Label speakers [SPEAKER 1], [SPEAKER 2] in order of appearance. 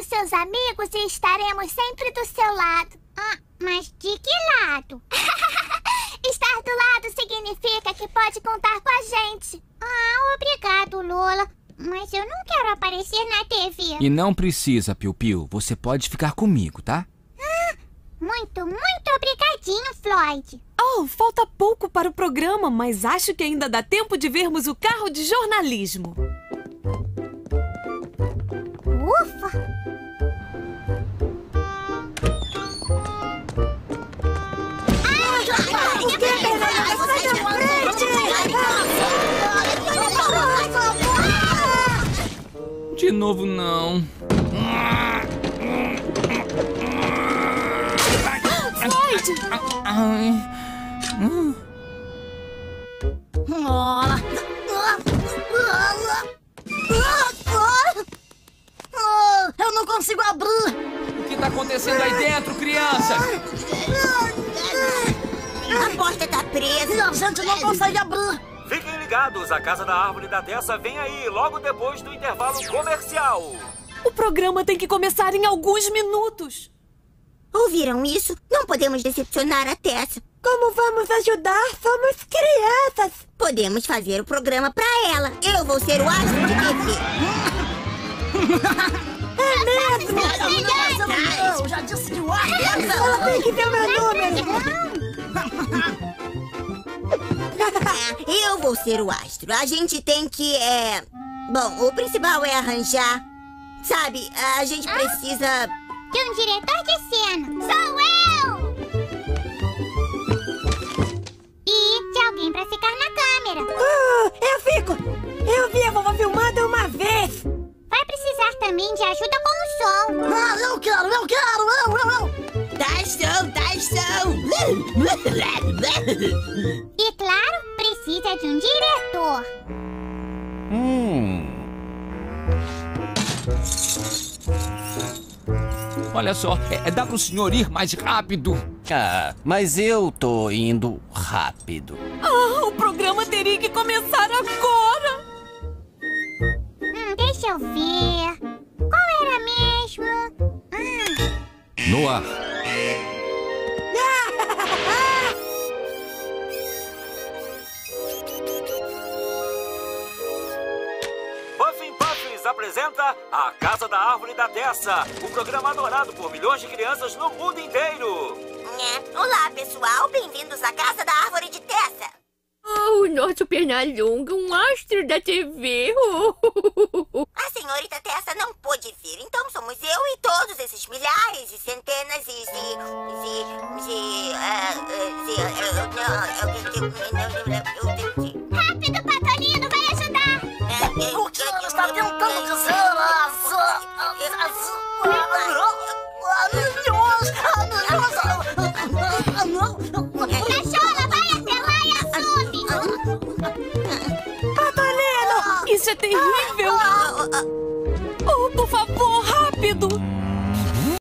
[SPEAKER 1] seus amigos e estaremos sempre do seu lado. Ah, mas de que lado? Estar do lado significa que pode contar com a gente. Ah, obrigado, Lola. Mas eu não quero aparecer na TV.
[SPEAKER 2] E não precisa, Piu-Piu. Você pode ficar comigo, tá?
[SPEAKER 1] Muito obrigadinho, Floyd.
[SPEAKER 3] Oh, falta pouco para o programa, mas acho que ainda dá tempo de vermos o carro de jornalismo.
[SPEAKER 1] Ufa!
[SPEAKER 2] De novo, não.
[SPEAKER 4] Eu não consigo abrir!
[SPEAKER 2] O que tá acontecendo aí dentro, criança?
[SPEAKER 4] A porta tá presa e a gente não consegue abrir!
[SPEAKER 5] Fiquem ligados, a Casa da Árvore da Tessa vem aí, logo depois do intervalo comercial.
[SPEAKER 3] O programa tem que começar em alguns minutos.
[SPEAKER 4] Ouviram isso? Não podemos decepcionar a Tessa.
[SPEAKER 6] Como vamos ajudar? Somos crianças.
[SPEAKER 4] Podemos fazer o programa pra ela. Eu vou ser o astro de TV.
[SPEAKER 6] É mesmo?
[SPEAKER 4] Eu já disse que o astro...
[SPEAKER 6] Ela tem que ver o meu número.
[SPEAKER 4] Eu vou ser o astro. A gente tem que, Bom, o principal é arranjar... Sabe, a gente precisa...
[SPEAKER 1] De um diretor de cena. Sou eu! E de alguém pra ficar na câmera.
[SPEAKER 6] Eu fico. Eu vi a vovó filmando uma vez.
[SPEAKER 1] Vai precisar também de ajuda com o som.
[SPEAKER 4] Ah, eu quero! Dá som!
[SPEAKER 1] E claro, precisa de um diretor.
[SPEAKER 2] Olha só, dá pro senhor ir mais rápido?
[SPEAKER 7] Ah, mas eu tô indo rápido.
[SPEAKER 3] Ah, o programa teria que começar agora.
[SPEAKER 1] Deixa eu ver. Qual era mesmo?
[SPEAKER 2] No ar.
[SPEAKER 5] Puffin Puffs apresenta A Casa da Árvore da Tessa, um programa adorado por milhões de crianças no mundo inteiro.
[SPEAKER 4] Olá, pessoal. Bem-vindos à Casa da Árvore de Tessa.
[SPEAKER 8] Oh, o nosso Pernalonga, um astro da TV.
[SPEAKER 4] A senhorita Tessa não pôde vir, então somos eu e todos esses milhares e centenas
[SPEAKER 1] Rápido, Patolino, vai ajudar.
[SPEAKER 4] O que ela está tentando dizer?
[SPEAKER 1] Cachorra, vai até lá e assume.
[SPEAKER 3] Patolino, isso é terrível.